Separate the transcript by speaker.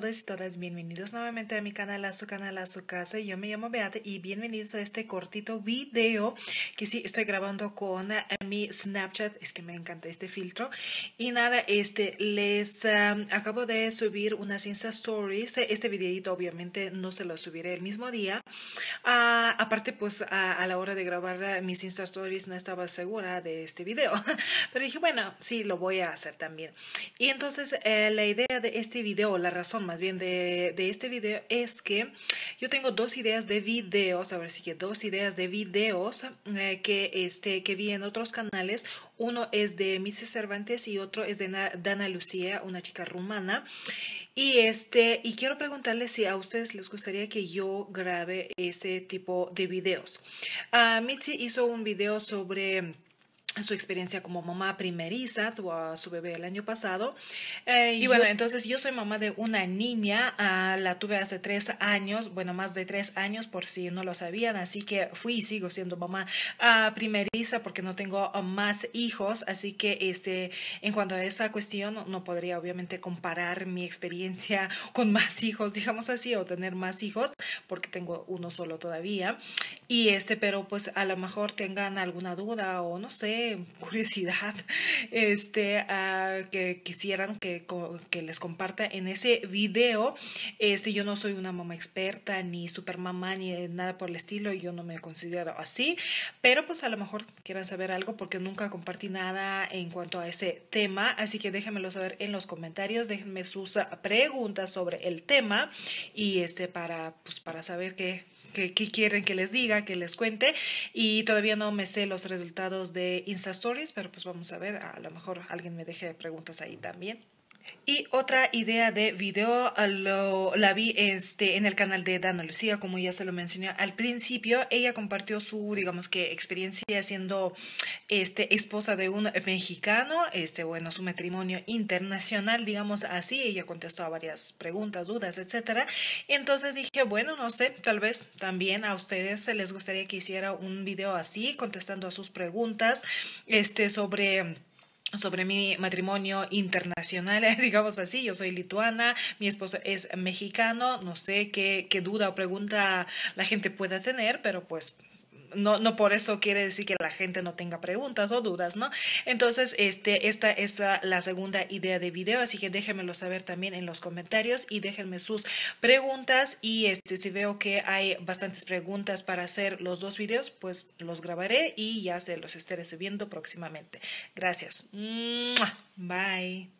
Speaker 1: todos y todas, bienvenidos nuevamente a mi canal, a su casa. Yo me llamo Beata y bienvenidos a este cortito video que sí estoy grabando con mi Snapchat. Es que me encanta este filtro. Y nada, les acabo de subir unas Insta Stories. Este videito obviamente no se lo subiré el mismo día. Aparte, pues a la hora de grabar mis Insta Stories no estaba segura de este video. Pero dije, bueno, sí, lo voy a hacer también. Y entonces la idea de este video, la razón más bien de este video es que yo tengo dos ideas de videos, ahora sí que dos ideas de videos que vi en otros canales. Uno es de Missy Cervantes y otro es de Dana Lucía, una chica rumana. Y quiero preguntarles si a ustedes les gustaría que yo grabe ese tipo de videos. Mitzi hizo un video sobre su experiencia como mamá primeriza, tuvo a su bebé el año pasado. Y bueno, entonces yo soy mamá de una niña, la tuve hace 3 años, bueno, más de 3 años por si no lo sabían, así que fui y sigo siendo mamá primeriza porque no tengo más hijos, así que en cuanto a esa cuestión no podría obviamente comparar mi experiencia con más hijos, digamos así, o tener más hijos, porque tengo uno solo todavía. Pero pues a lo mejor tengan alguna duda o no sé, curiosidad, que quisieran que les comparta en ese video. Yo no soy una mamá experta, ni super mamá, ni nada por el estilo, yo no me considero así, pero pues a lo mejor quieran saber algo porque nunca compartí nada en cuanto a ese tema, así que déjenmelo saber en los comentarios, déjenme sus preguntas sobre el tema y para saber qué quieren que les diga, que les cuente. Y todavía no me sé los resultados de Insta Stories, pero pues vamos a ver, a lo mejor alguien me deje preguntas ahí también. Y otra idea de video la vi en el canal de Dana Lucía, como ya se lo mencioné al principio. Ella compartió su, digamos que, experiencia siendo esposa de un mexicano, bueno, su matrimonio internacional, digamos así. Ella contestó a varias preguntas, dudas, etcétera. Entonces dije, bueno, no sé, tal vez también a ustedes les gustaría que hiciera un video así, contestando a sus preguntas, sobre mi matrimonio internacional, digamos así. Yo soy lituana, mi esposo es mexicano, no sé qué duda o pregunta la gente pueda tener, pero pues no por eso quiere decir que la gente no tenga preguntas o dudas, ¿no? Entonces, esta es la segunda idea de video, así que déjenmelo saber también en los comentarios y déjenme sus preguntas y si veo que hay bastantes preguntas para hacer los dos videos, pues los grabaré y ya se los estaré subiendo próximamente. Gracias. Bye.